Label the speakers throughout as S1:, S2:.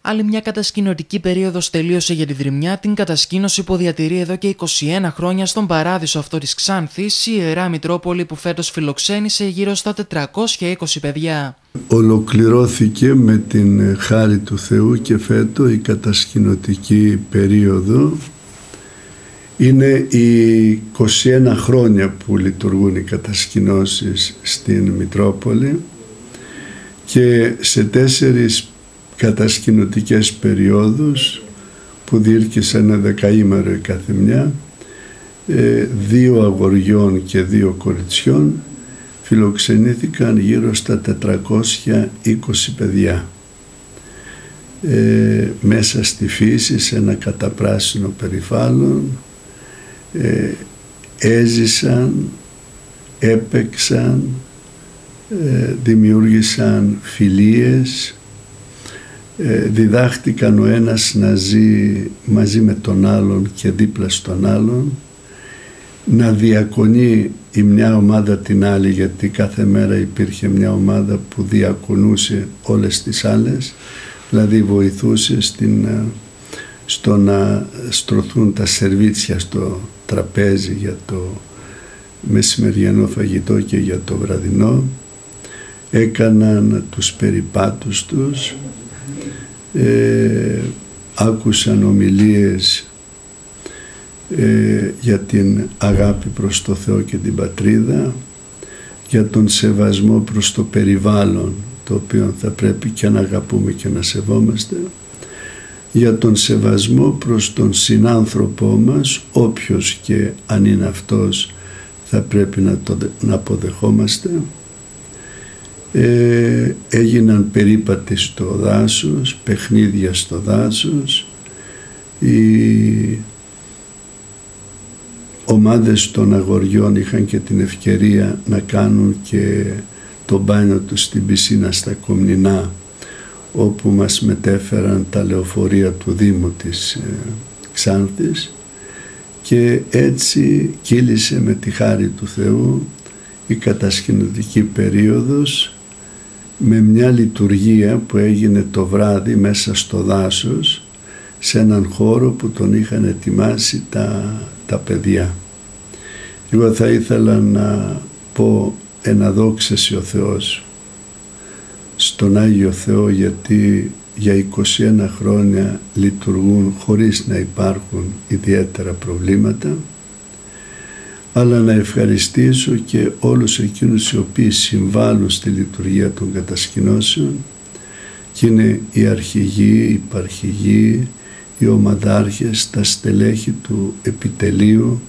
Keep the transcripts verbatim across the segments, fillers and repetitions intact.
S1: Άλλη μια κατασκηνωτική περίοδος τελείωσε για τη Δρυμιά, την κατασκήνωση που διατηρεί εδώ και είκοσι ένα χρόνια στον παράδεισο αυτό της Ξάνθης, η Ιερά Μητρόπολη που φέτος φιλοξένησε γύρω στα τετρακόσια είκοσι παιδιά.
S2: Ολοκληρώθηκε με την χάρη του Θεού και φέτο η κατασκηνωτική περίοδο. Είναι οι είκοσι ένα χρόνια που λειτουργούν οι κατασκηνώσεις στην Μητρόπολη και σε τέσσερις κατασκηνωτικές περιόδους που διήρκησαν ένα δεκαήμερο η καθεμιά, δύο αγοριών και δύο κοριτσιών, φιλοξενήθηκαν γύρω στα τετρακόσια είκοσι παιδιά. Ε, μέσα στη φύση, σε ένα καταπράσινο περιβάλλον, ε, έζησαν, έπαιξαν, ε, δημιούργησαν φιλίες, ε, διδάχτηκαν ο ένας να ζει μαζί με τον άλλον και δίπλα στον άλλον, να διακονεί η μια ομάδα την άλλη, γιατί κάθε μέρα υπήρχε μια ομάδα που διακονούσε όλες τις άλλες, δηλαδή βοηθούσε στην, στο να στρωθούν τα σερβίτσια στο τραπέζι για το μεσημεριανό φαγητό και για το βραδινό, έκαναν τους περιπάτους τους, ε, άκουσαν ομιλίες ε, για την αγάπη προς το Θεό και την πατρίδα, για τον σεβασμό προς το περιβάλλον, το οποίο θα πρέπει και να αγαπούμε και να σεβόμαστε, για τον σεβασμό προς τον συνάνθρωπό μας, όποιος και αν είναι αυτός θα πρέπει να το να αποδεχόμαστε. Ε, έγιναν περίπατοι στο δάσος, παιχνίδια στο δάσος, οι ομάδες των αγοριών είχαν και την ευκαιρία να κάνουν και το μπάνιο τους στην πισίνα στα Κομνηνά, όπου μας μετέφεραν τα λεωφορεία του Δήμου της ε, Ξάνθης, και έτσι κύλησε με τη χάρη του Θεού η κατασκηνωτική περίοδος με μια λειτουργία που έγινε το βράδυ μέσα στο δάσος, σε έναν χώρο που τον είχαν ετοιμάσει τα, τα παιδιά. Εγώ θα ήθελα να πω ένα δόξαση ο Θεός στον Άγιο Θεό, γιατί για είκοσι ένα χρόνια λειτουργούν χωρίς να υπάρχουν ιδιαίτερα προβλήματα, αλλά να ευχαριστήσω και όλους εκείνους οι οποίοι συμβάλλουν στη λειτουργία των κατασκηνώσεων, και είναι οι αρχηγοί, οι υπαρχηγοί, οι ομαδάρχες, τα στελέχη του επιτελείου,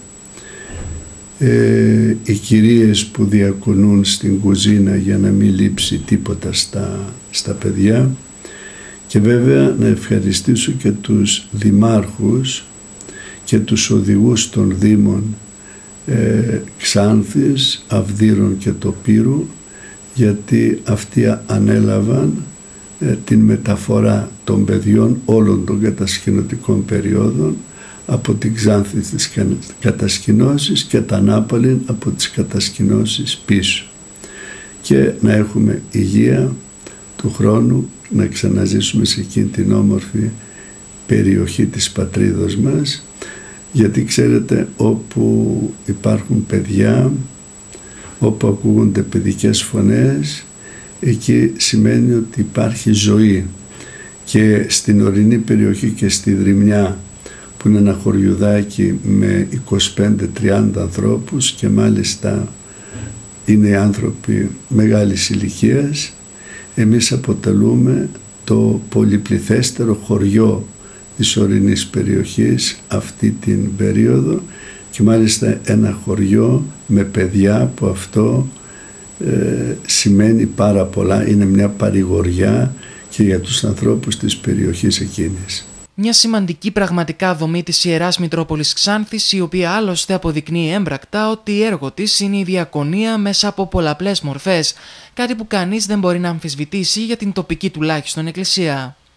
S2: ε, οι κυρίες που διακονούν στην κουζίνα για να μην λείψει τίποτα στα, στα παιδιά, και βέβαια να ευχαριστήσω και τους δημάρχους και τους οδηγούς των Δήμων ε, Ξάνθης, Αυδείρων και Τοπύρου, γιατί αυτοί ανέλαβαν ε, την μεταφορά των παιδιών όλων των κατασκηνωτικών περιόδων από την Ξάνθη της κατασκηνώσεις και τα Νάπολη από τις κατασκηνώσεις πίσω, και να έχουμε υγεία του χρόνου, να ξαναζήσουμε σε εκείνη την όμορφη περιοχή της πατρίδος μας, γιατί ξέρετε, όπου υπάρχουν παιδιά, όπου ακούγονται παιδικές φωνές, εκεί σημαίνει ότι υπάρχει ζωή. Και στην ορεινή περιοχή και στη Δρυμιά, που είναι ένα χωριουδάκι με είκοσι πέντε τριάντα ανθρώπους, και μάλιστα είναι άνθρωποι μεγάλης ηλικίας, εμείς αποτελούμε το πολυπληθέστερο χωριό της ορεινής περιοχής αυτή την περίοδο, και μάλιστα ένα χωριό με παιδιά, που αυτό ε, σημαίνει πάρα πολλά, είναι μια παρηγοριά και για τους ανθρώπους της περιοχής εκείνης.
S1: Μια σημαντική πραγματικά δομή της Ιεράς Μητρόπολης Ξάνθης, η οποία άλλωστε αποδεικνύει έμπρακτα ότι έργο της είναι η διακονία μέσα από πολλαπλές μορφές, κάτι που κανείς δεν μπορεί να αμφισβητήσει για την τοπική τουλάχιστον εκκλησία.